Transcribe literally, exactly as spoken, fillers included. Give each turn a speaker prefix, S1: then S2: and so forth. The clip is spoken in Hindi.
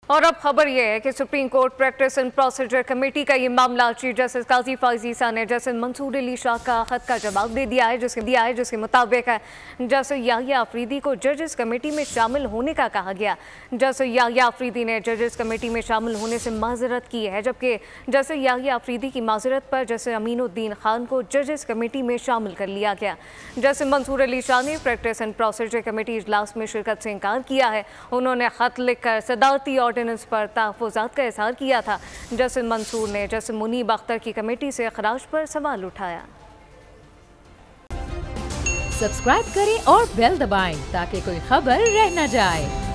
S1: और अब खबर यह है कि supreme court practice and procedure committee का ये मामला चीफ जस्टिस काजी फायजीसा ने जस्टिस मंसूर अली शाह का खत का जवाब दे दिया है, जिसके दिया है जिसके मुताबिक है जस्टिस याहिया अफरीदी को जजेस कमेटी में शामिल होने का कहा गया। जस्टिस याहिया अफरीदी ने जजेस कमेटी में शामिल होने से माजरत की है, जबकि जस्टिस याहिया अफरीदी की माजरत पर जस्टिस अमीनुद्दीन खान को जजेस कमेटी में शामिल कर लिया गया। जस्टिस मंसूर अली शाह ने प्रैक्टिस एंड प्रोसीजर कमेटी इजलास में शिरकत से इनकार किया है। उन्होंने खत लिखकर सदारती ऑर्डिनेंस पर तहफ़्फ़ुज़ात का इज़हार किया था। जस्टिस मंसूर ने जस्टिस मुनीब अख्तर की कमेटी से खराज पर सवाल उठाया।
S2: सब्सक्राइब करें और बेल दबाएं ताकि कोई खबर रह न जाए।